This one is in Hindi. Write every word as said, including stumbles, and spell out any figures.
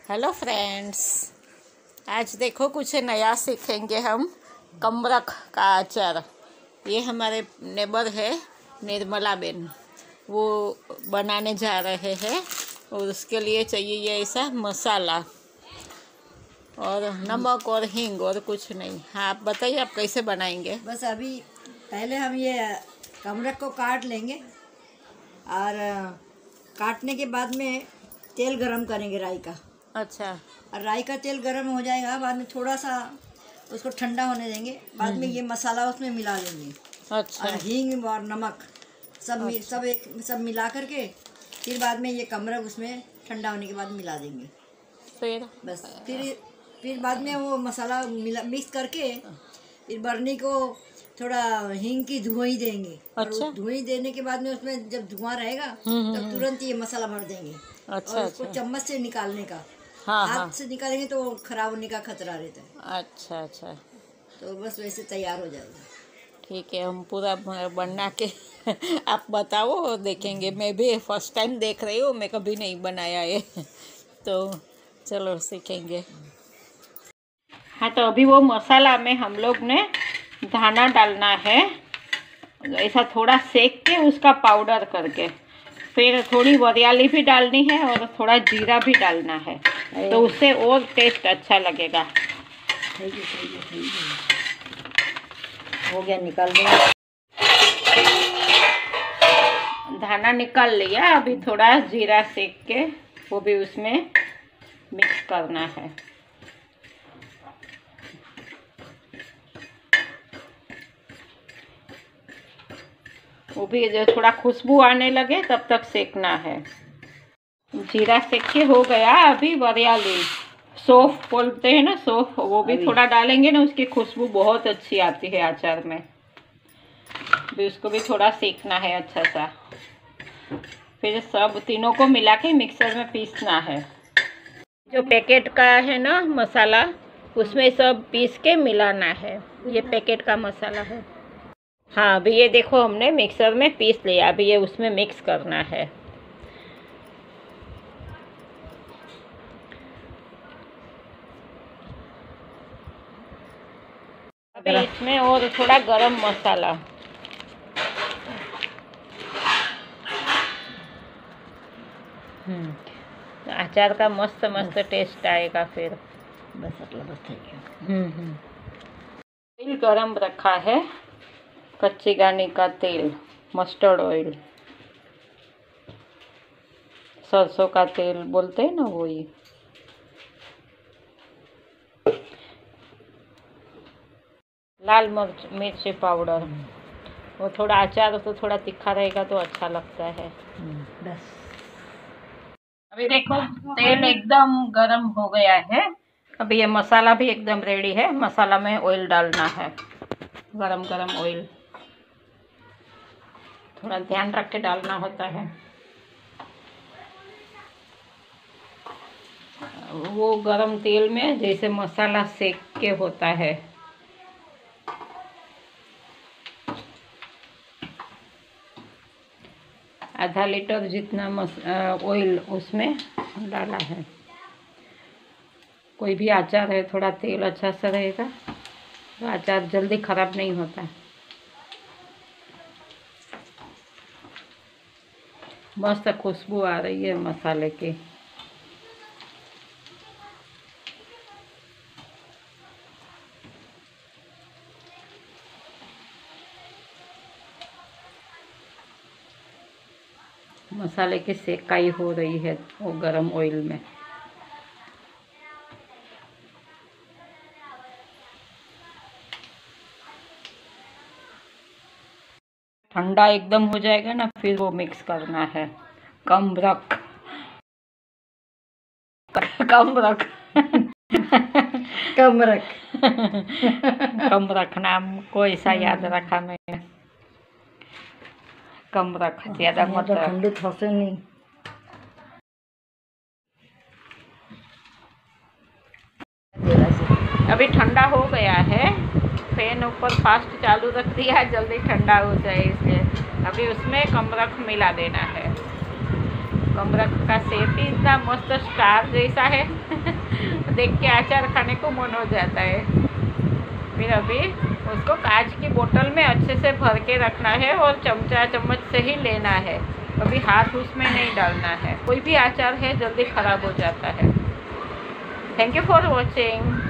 हेलो फ्रेंड्स, आज देखो कुछ नया सीखेंगे हम। कमरख का अचार। ये हमारे नेबर है निर्मला बेन, वो बनाने जा रहे हैं और उसके लिए चाहिए ये ऐसा मसाला और नमक और हींग और कुछ नहीं। हाँ, आप बताइए आप कैसे बनाएंगे। बस अभी पहले हम ये कमरख को काट लेंगे और काटने के बाद में तेल गरम करेंगे राई का। अच्छा। और राई का तेल गरम हो जाएगा, बाद में थोड़ा सा उसको ठंडा होने देंगे। बाद में ये मसाला उसमें मिला देंगे। अच्छा। और हींग और नमक सब अच्छा। सब एक सब मिला करके फिर बाद में ये कमरख उसमें ठंडा होने के बाद मिला देंगे। फिर बस फिर फिर बाद में वो मसाला मिला मिक्स करके फिर बर्नी को थोड़ा हींग की धुआं देंगे। अच्छा। और धुआं देने के बाद में उसमें जब धुआं रहेगा तब तुरंत ये मसाला भर देंगे। अच्छा। और उसको चम्मच से निकालने का। हाँ, हाथ हाँ। से निकालेंगे तो खराब होने का खतरा रहता है। अच्छा अच्छा, तो बस वैसे तैयार हो जाएगा। ठीक है, हम पूरा बना के आप बताओ, देखेंगे। मैं भी फर्स्ट टाइम देख रही हूँ, मैं कभी नहीं बनाया ये तो चलो सीखेंगे। हाँ, तो अभी वो मसाला में हम लोग ने धाना डालना है, ऐसा थोड़ा सेक के उसका पाउडर करके। फिर थोड़ी वरियाली भी डालनी है और थोड़ा जीरा भी डालना है, तो उससे और टेस्ट अच्छा लगेगा। हो गया, निकाल देंगे। धाना निकाल लिया, अभी थोड़ा जीरा सेक के वो भी उसमें मिक्स करना है। वो भी जो थोड़ा खुशबू आने लगे तब तक सेकना है। जीरा सेक के हो गया। अभी वरियाली सौंफ बोलते हैं ना, सौंफ, वो भी थोड़ा डालेंगे ना, उसकी खुशबू बहुत अच्छी आती है अचार में। भी उसको भी थोड़ा सेकना है अच्छा सा। फिर सब तीनों को मिला के मिक्सर में पीसना है। जो पैकेट का है ना मसाला, उसमें सब पीस के मिलाना है। ये पैकेट का मसाला है। हाँ, अभी ये देखो हमने मिक्सर में पीस लिया। अभी ये उसमें मिक्स करना है। अभी इसमें और थोड़ा गरम मसाला। हम्म अचार का मस्त मस्त टेस्ट आएगा फिर। बस अगला बस थैंक यू। हम्म हम्म तेल गरम रखा है, कच्ची घानी का तेल, मस्टर्ड ऑयल, सरसों का तेल बोलते हैं ना, वही। लाल मिर्च मिर्ची पाउडर। वो थोड़ा अचार तो थोड़ा तीखा रहेगा तो अच्छा लगता है। बस अभी देखो तेल एकदम गरम हो गया है। अभी ये मसाला भी एकदम रेडी है। मसाला में ऑयल डालना है, गरम गरम ऑयल। थोड़ा ध्यान रख के डालना होता है। वो गरम तेल में जैसे मसाला सेक के होता है। आधा लीटर जितना मस ऑयल उसमें डाला है। कोई भी अचार है, थोड़ा तेल अच्छा सा रहेगा तो अचार जल्दी ख़राब नहीं होता। मस्त खुशबू आ रही है मसाले की। मसाले की सेकाई हो रही है वो गरम ऑयल में। ठंडा एकदम हो जाएगा ना, फिर वो मिक्स करना है। कमरख कमरख कमरख कमरख नाम को ऐसा याद रखा मैंने। कमरख ज्यादा मत ठंडे फंसे नहीं। अभी ठंडा हो गया है। फैन ऊपर फास्ट चालू रख दिया, जल्दी ठंडा हो जाए इसलिए। अभी उसमें कमरख मिला देना है। कमरख का शेप ही इतना मस्त स्टार जैसा है देख के अचार खाने को मन हो जाता है। फिर अभी उसको कांच की बोतल में अच्छे से भर के रखना है और चमचा चम्मच से ही लेना है, अभी हाथ उसमें नहीं डालना है। कोई भी अचार है जल्दी ख़राब हो जाता है। Thank you for watching.